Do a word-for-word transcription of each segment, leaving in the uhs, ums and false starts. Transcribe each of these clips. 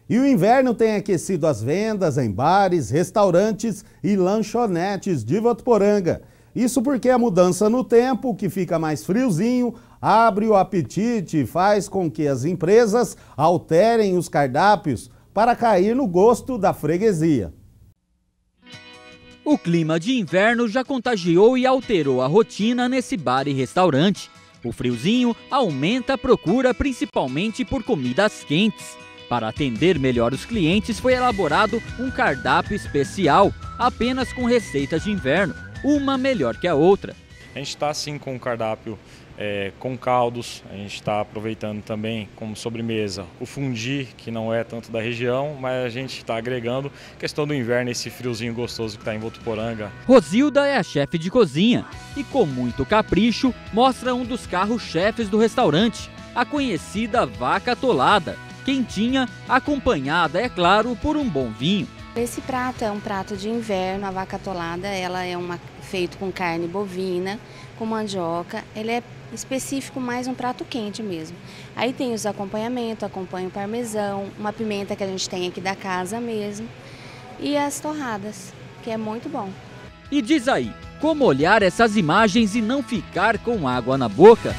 E o inverno tem aquecido as vendas em bares, restaurantes e lanchonetes de Votuporanga. Isso porque a mudança no tempo, que fica mais friozinho, abre o apetite e faz com que as empresas alterem os cardápios para cair no gosto da freguesia. O clima de inverno já contagiou e alterou a rotina nesse bar e restaurante. O friozinho aumenta a procura principalmente por comidas quentes. Para atender melhor os clientes, foi elaborado um cardápio especial, apenas com receitas de inverno, uma melhor que a outra. A gente está assim com o cardápio é, com caldos, a gente está aproveitando também como sobremesa o fundi, que não é tanto da região, mas a gente está agregando questão do inverno, esse friozinho gostoso que está em Votuporanga. Rosilda é a chefe de cozinha e com muito capricho mostra um dos carros-chefes do restaurante, a conhecida vaca atolada, quentinha, acompanhada, é claro, por um bom vinho. Esse prato é um prato de inverno, a vaca atolada, ela é uma, feito com carne bovina, com mandioca, ele é específico mais um prato quente mesmo. Aí tem os acompanhamentos, acompanha o parmesão, uma pimenta que a gente tem aqui da casa mesmo e as torradas, que é muito bom. E diz aí, como olhar essas imagens e não ficar com água na boca?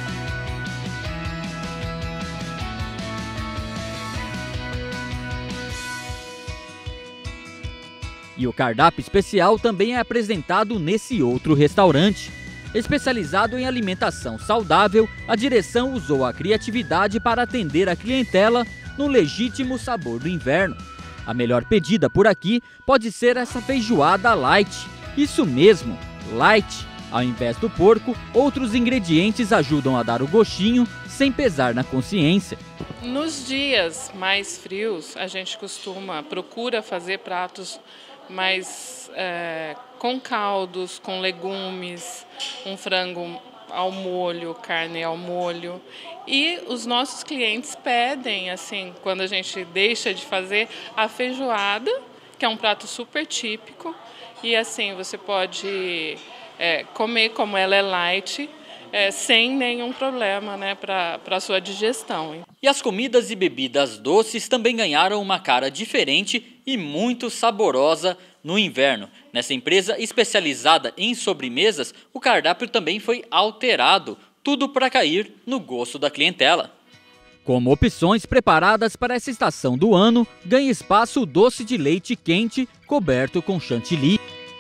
E o cardápio especial também é apresentado nesse outro restaurante. Especializado em alimentação saudável, a direção usou a criatividade para atender a clientela no legítimo sabor do inverno. A melhor pedida por aqui pode ser essa feijoada light. Isso mesmo, light. Ao invés do porco, outros ingredientes ajudam a dar o gostinho sem pesar na consciência. Nos dias mais frios, a gente costuma, procura fazer pratos mais é, com caldos, com legumes, um frango ao molho, carne ao molho. E os nossos clientes pedem, assim, quando a gente deixa de fazer, a feijoada, que é um prato super típico. E assim, você pode é, comer como ela é light, É, sem nenhum problema, né, para a sua digestão. E as comidas e bebidas doces também ganharam uma cara diferente e muito saborosa no inverno. Nessa empresa especializada em sobremesas, o cardápio também foi alterado, tudo para cair no gosto da clientela. Como opções preparadas para essa estação do ano, ganha espaço o doce de leite quente coberto com chantilly.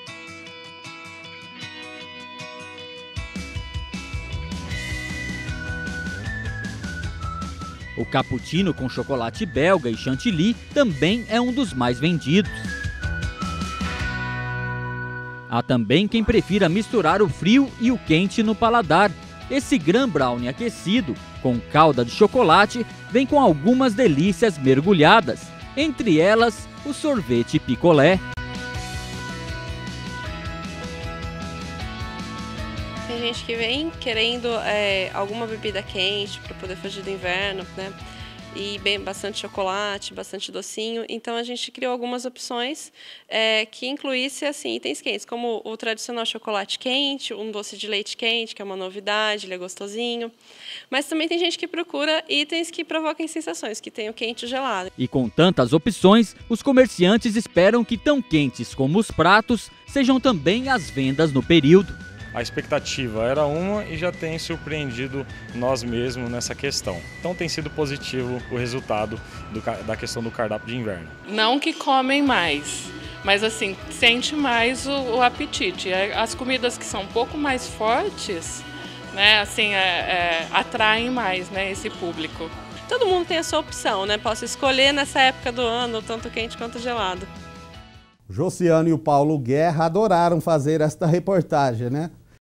O cappuccino com chocolate belga e chantilly também é um dos mais vendidos. Há também quem prefira misturar o frio e o quente no paladar. Esse grand brownie aquecido, com calda de chocolate, vem com algumas delícias mergulhadas, entre elas o sorvete picolé. Tem gente que vem querendo é, alguma bebida quente para poder fugir do inverno, né? E bem, bastante chocolate, bastante docinho. Então a gente criou algumas opções é, que incluísse assim, itens quentes, como o tradicional chocolate quente, um doce de leite quente, que é uma novidade, ele é gostosinho. Mas também tem gente que procura itens que provoquem sensações, que tenham quente e gelado. E com tantas opções, os comerciantes esperam que tão quentes como os pratos sejam também as vendas no período. A expectativa era uma e já tem surpreendido nós mesmos nessa questão. Então tem sido positivo o resultado do, da questão do cardápio de inverno. Não que comem mais, mas assim, sente mais o, o apetite. As comidas que são um pouco mais fortes, né, assim, é, é, atraem mais, né, esse público. Todo mundo tem a sua opção, né? Posso escolher nessa época do ano, tanto quente quanto gelado. Josiane e o Paulo Guerra adoraram fazer esta reportagem, né?